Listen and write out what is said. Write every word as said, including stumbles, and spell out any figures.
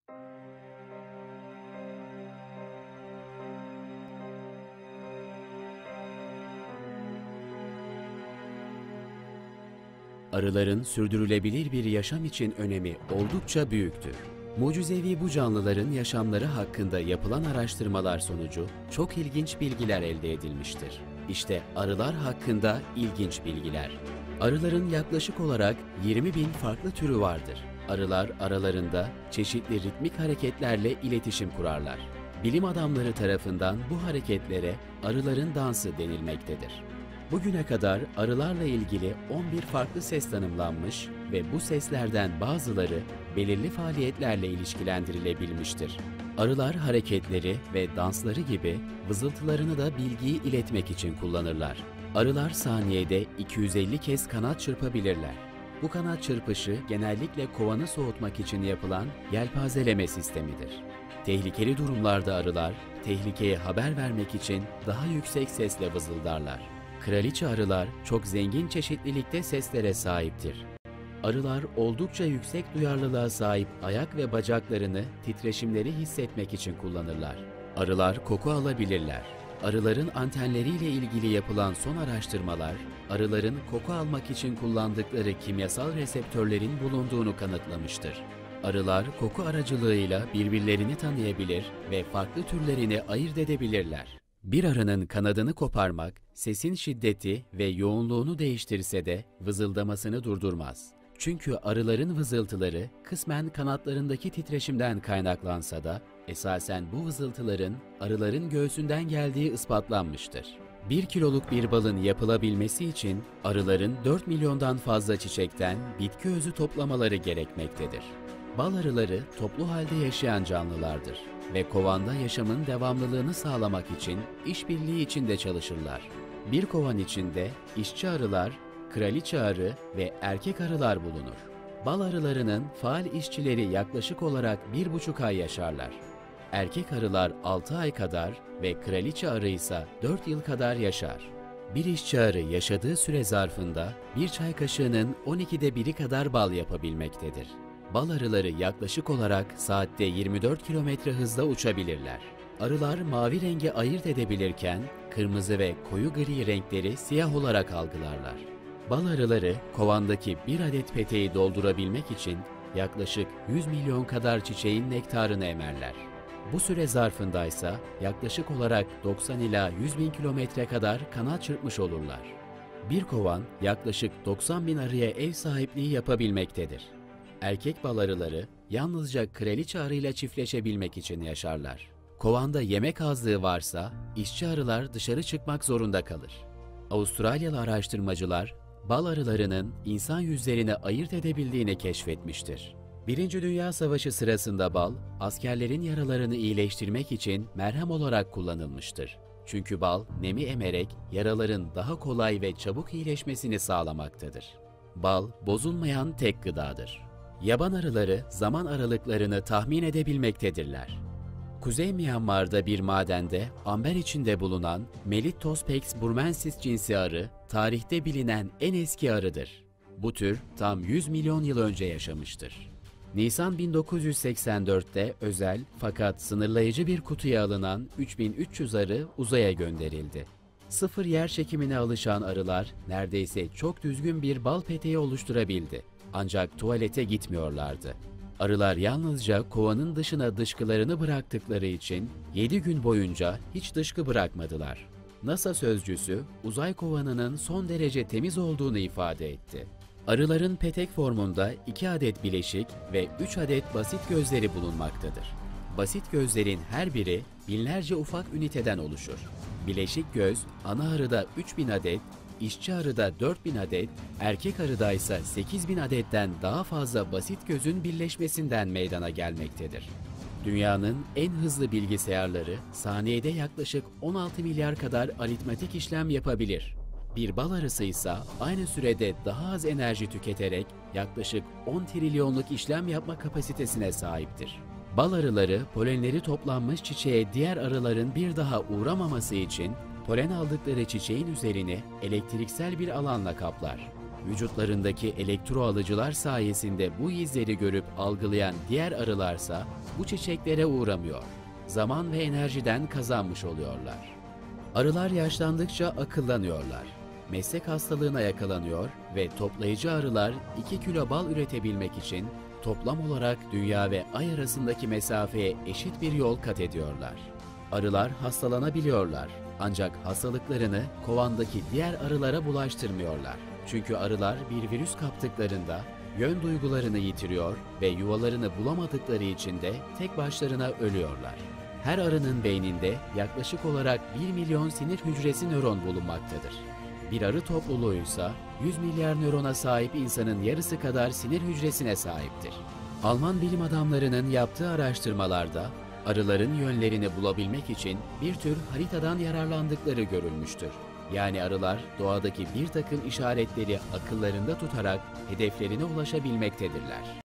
Arıların sürdürülebilir bir yaşam için önemi oldukça büyüktür. Mucizevi bu canlıların yaşamları hakkında yapılan araştırmalar sonucu çok ilginç bilgiler elde edilmiştir. İşte arılar hakkında ilginç bilgiler. Arıların yaklaşık olarak yirmi bin farklı türü vardır. Arılar aralarında çeşitli ritmik hareketlerle iletişim kurarlar. Bilim adamları tarafından bu hareketlere arıların dansı denilmektedir. Bugüne kadar arılarla ilgili on bir farklı ses tanımlanmış ve bu seslerden bazıları belirli faaliyetlerle ilişkilendirilebilmiştir. Arılar hareketleri ve dansları gibi vızıltılarını da bilgiyi iletmek için kullanırlar. Arılar saniyede iki yüz elli kez kanat çırpabilirler. Bu kanat çırpışı genellikle kovanı soğutmak için yapılan yelpazeleme sistemidir. Tehlikeli durumlarda arılar, tehlikeye haber vermek için daha yüksek sesle vızıldarlar. Kraliçe arılar çok zengin çeşitlilikte seslere sahiptir. Arılar oldukça yüksek duyarlılığa sahip ayak ve bacaklarını titreşimleri hissetmek için kullanırlar. Arılar koku alabilirler. Arıların antenleriyle ilgili yapılan son araştırmalar, arıların koku almak için kullandıkları kimyasal reseptörlerin bulunduğunu kanıtlamıştır. Arılar koku aracılığıyla birbirlerini tanıyabilir ve farklı türlerini ayırt edebilirler. Bir arının kanadını koparmak, sesin şiddeti ve yoğunluğunu değiştirse de vızıldamasını durdurmaz. Çünkü arıların vızıltıları kısmen kanatlarındaki titreşimden kaynaklansa da esasen bu vızıltıların arıların göğsünden geldiği ispatlanmıştır. Bir kiloluk bir balın yapılabilmesi için arıların dört milyondan fazla çiçekten bitki özü toplamaları gerekmektedir. Bal arıları toplu halde yaşayan canlılardır ve kovanda yaşamın devamlılığını sağlamak için işbirliği içinde çalışırlar. Bir kovan içinde işçi arılar, kraliçe arı ve erkek arılar bulunur. Bal arılarının faal işçileri yaklaşık olarak bir buçuk ay yaşarlar. Erkek arılar altı ay kadar ve kraliçe arı ise dört yıl kadar yaşar. Bir işçi arı yaşadığı süre zarfında bir çay kaşığının on ikide biri kadar bal yapabilmektedir. Bal arıları yaklaşık olarak saatte yirmi dört kilometre hızla uçabilirler. Arılar mavi rengi ayırt edebilirken kırmızı ve koyu gri renkleri siyah olarak algılarlar. Bal arıları kovandaki bir adet peteği doldurabilmek için yaklaşık yüz milyon kadar çiçeğin nektarını emerler. Bu süre zarfındaysa yaklaşık olarak doksan ila yüz bin kilometre kadar kanat çırpmış olurlar. Bir kovan yaklaşık doksan bin arıya ev sahipliği yapabilmektedir. Erkek bal arıları yalnızca kraliçe arıyla çiftleşebilmek için yaşarlar. Kovanda yemek azlığı varsa işçi arılar dışarı çıkmak zorunda kalır. Avustralyalı araştırmacılar bal arılarının insan yüzlerini ayırt edebildiğini keşfetmiştir. Birinci Dünya Savaşı sırasında bal, askerlerin yaralarını iyileştirmek için merhem olarak kullanılmıştır. Çünkü bal, nemi emerek yaraların daha kolay ve çabuk iyileşmesini sağlamaktadır. Bal, bozulmayan tek gıdadır. Yaban arıları zaman aralıklarını tahmin edebilmektedirler. Kuzey Myanmar'da bir madende amber içinde bulunan Melitospex burmensis cinsi arı, tarihte bilinen en eski arıdır. Bu tür tam yüz milyon yıl önce yaşamıştır. Nisan bin dokuz yüz seksen dört'te özel fakat sınırlayıcı bir kutuya alınan üç bin üç yüz arı uzaya gönderildi. Sıfır yer çekimine alışan arılar neredeyse çok düzgün bir bal peteği oluşturabildi. Ancak tuvalete gitmiyorlardı. Arılar yalnızca kovanın dışına dışkılarını bıraktıkları için yedi gün boyunca hiç dışkı bırakmadılar. NASA sözcüsü uzay kovanının son derece temiz olduğunu ifade etti. Arıların petek formunda iki adet bileşik ve üç adet basit gözleri bulunmaktadır. Basit gözlerin her biri binlerce ufak üniteden oluşur. Bileşik göz ana arıda üç bin adet, işçi arıda dört bin adet, erkek arıda ise sekiz bin adetten daha fazla basit gözün birleşmesinden meydana gelmektedir. Dünyanın en hızlı bilgisayarları saniyede yaklaşık on altı milyar kadar aritmetik işlem yapabilir. Bir bal arısı ise aynı sürede daha az enerji tüketerek yaklaşık on trilyonluk işlem yapma kapasitesine sahiptir. Bal arıları polenleri toplanmış çiçeğe diğer arıların bir daha uğramaması için polen aldıkları çiçeğin üzerini elektriksel bir alanla kaplar. Vücutlarındaki elektro alıcılar sayesinde bu izleri görüp algılayan diğer arılarsa bu çiçeklere uğramıyor. Zaman ve enerjiden kazanmış oluyorlar. Arılar yaşlandıkça akıllanıyorlar. Meslek hastalığına yakalanıyor ve toplayıcı arılar iki kilo bal üretebilmek için toplam olarak Dünya ve Ay arasındaki mesafeye eşit bir yol kat ediyorlar. Arılar hastalanabiliyorlar ancak hastalıklarını kovandaki diğer arılara bulaştırmıyorlar. Çünkü arılar bir virüs kaptıklarında yön duygularını yitiriyor ve yuvalarını bulamadıkları için de tek başlarına ölüyorlar. Her arının beyninde yaklaşık olarak bir milyon sinir hücresi nöron bulunmaktadır. Bir arı topluluğuysa yüz milyar nörona sahip insanın yarısı kadar sinir hücresine sahiptir. Alman bilim adamlarının yaptığı araştırmalarda arıların yönlerini bulabilmek için bir tür haritadan yararlandıkları görülmüştür. Yani arılar doğadaki bir takım işaretleri akıllarında tutarak hedeflerine ulaşabilmektedirler.